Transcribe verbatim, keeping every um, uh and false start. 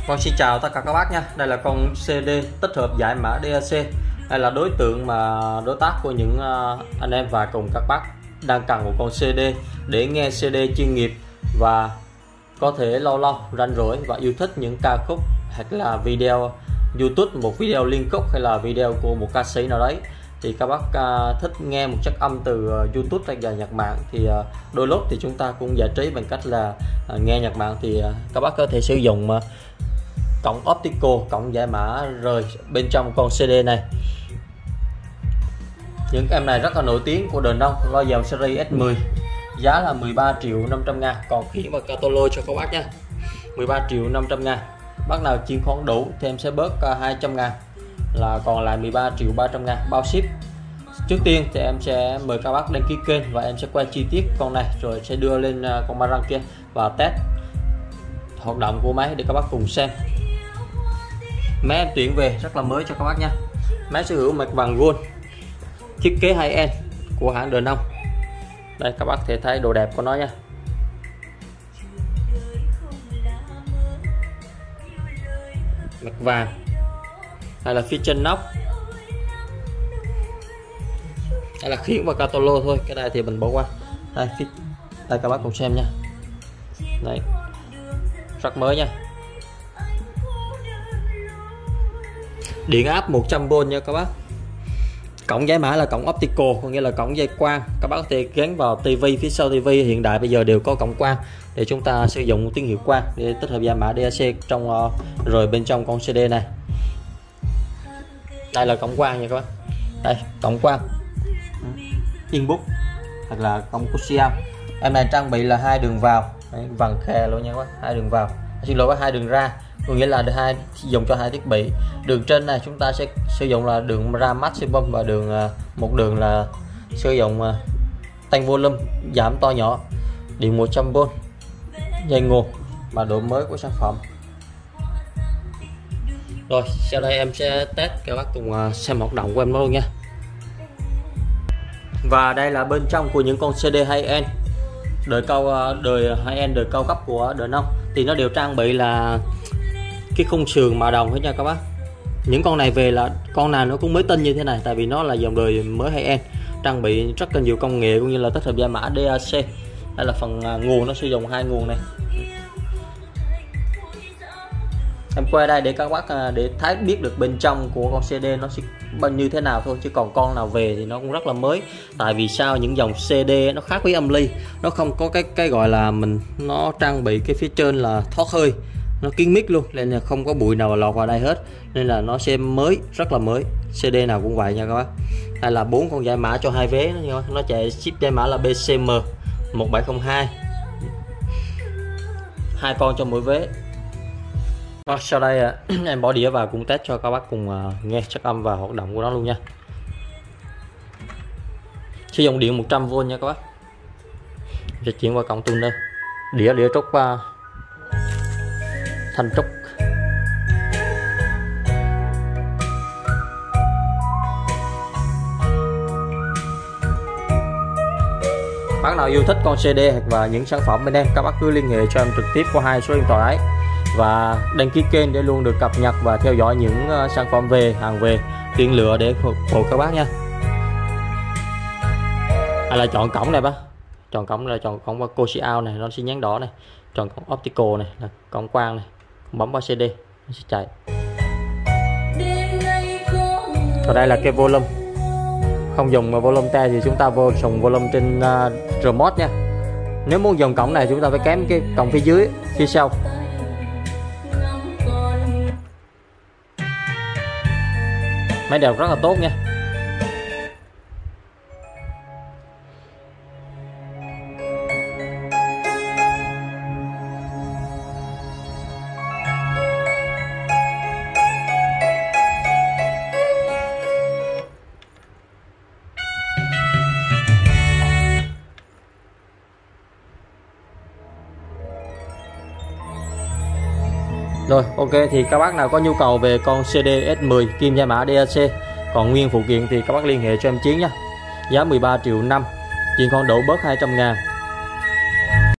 Con xin chào tất cả các bác nha. Đây là con xê đê tích hợp giải mã đê a xê. Đây là đối tượng mà đối tác của những anh em và cùng các bác đang cần một con xê đê để nghe xê đê chuyên nghiệp và có thể lâu lâu rảnh rỗi và yêu thích những ca khúc hoặc là video YouTube, một video liên khúc hay là video của một ca sĩ nào đấy, thì các bác uh, thích nghe một chất âm từ uh, YouTube hay là nhạc mạng, thì uh, đôi lúc thì chúng ta cũng giải trí bằng cách là uh, nghe nhạc mạng, thì uh, các bác có thể sử dụng uh, cổng optical, cổng giải mã rời bên trong con xê đê này. Những em này rất là nổi tiếng của Denon, lo dòng series ét mười, giá là mười ba triệu năm trăm ngàn, còn khiển và catalog cho các bác nha. Mười ba triệu năm trăm ngàn, bác nào chuyển khoản đủ thì em sẽ bớt uh, hai trăm ngàn, là còn lại mười ba triệu ba trăm ngàn bao ship. Trước tiên thì em sẽ mời các bác đăng ký kênh và em sẽ quay chi tiết con này rồi sẽ đưa lên uh, con Marang kia và test hoạt động của máy để các bác cùng xem. Máy em tuyển về rất là mới cho các bác nha. Máy sở hữu mạch vàng gold, thiết kế high end của hãng Denon. Đây các bác thể thấy độ đẹp của nó nha. Mạch vàng, hay là phía trên nóc, hay là khiển và catalog thôi, cái này thì mình bỏ qua. Đây, đây các bác cùng xem nha. Đấy, rất mới nha. Điện áp một trăm vôn nha các bác. Cổng giải mã là cổng optical, có nghĩa là cổng dây quang. Các bác có thể gắn vào tivi, phía sau tivi hiện đại bây giờ đều có cổng quang để chúng ta sử dụng tín hiệu quang để tích hợp giải mã đê a xê trong uh, rồi bên trong con xê đê này. Đây là cổng quang nha các bác. Đây, cổng quang input hoặc là cổng coaxial. Em này trang bị là hai đường vào, đấy, vàng khè luôn nha các bác, hai đường vào. Xin lỗi, hai đường ra, có nghĩa là hai dùng cho hai thiết bị. Đường trên này chúng ta sẽ sử dụng là đường ra maximum và đường một đường là sử dụng tăng volume, giảm to nhỏ. Điện một trăm vôn, dây nguồn và độ mới của sản phẩm. Rồi sau đây em sẽ test các bác cùng xem hoạt động của em luôn nha. Và đây là bên trong của những con xê đê high end đời cao đời high end đời cao cấp của Denon, thì nó đều trang bị là cái khung sườn mạ đồng hết nha các bác. Những con này về là con nào nó cũng mới tinh như thế này, tại vì nó là dòng đời mới high end, trang bị rất là nhiều công nghệ cũng như là tích hợp giải mã đê a xê. Đây là phần nguồn, nó sử dụng hai nguồn này. Em quay đây để các bác để thấy biết được bên trong của con xê đê nó sẽ bao như thế nào thôi, chứ còn con nào về thì nó cũng rất là mới. Tại vì sao? Những dòng xê đê nó khác với âm ly, nó không có cái cái gọi là mình nó trang bị cái phía trên là thoát hơi, nó kín mít luôn, nên là không có bụi nào lọt vào đây hết, nên là nó sẽ mới, rất là mới. xê đê nào cũng vậy nha các bác. Hay là bốn con giải mã cho hai vé, nó, nó chạy chip giải mã là bê xê em một bảy không hai, hai con cho mỗi vé. Và sau đây em bỏ đĩa vào cùng test cho các bác cùng nghe chất âm và hoạt động của nó luôn nha. Sử dụng điện một trăm vôn nha các bác. Sẽ chuyển qua cổng tuner. Đĩa đĩa trúc uh, thanh trúc. Bác nào yêu thích con xê đê hoặc và những sản phẩm bên em, các bác cứ liên hệ cho em trực tiếp qua hai số điện thoại ấy, và đăng ký kênh để luôn được cập nhật và theo dõi những uh, sản phẩm về, hàng về, tiện lựa để phục vụ các bác nha. Hay là chọn cổng này bác, chọn cổng là chọn cổng coaxial này, nó sẽ nhắn đỏ này. Chọn cổng optical này là cổng quang này, bấm vào xê đê nó sẽ chạy. Còn đây là cái volume, không dùng volume te thì chúng ta vô dùng volume trên uh, remote nha. Nếu muốn dùng cổng này chúng ta phải kém cái cổng phía dưới, phía sau. Máy đều rất là tốt nha. Rồi ok, thì các bác nào có nhu cầu về con xê đê ét mười kim giải mã đê a xê còn nguyên phụ kiện thì các bác liên hệ cho em Chiến nha. Giá mười ba triệu năm, chuyện con đổ bớt hai trăm ngàn.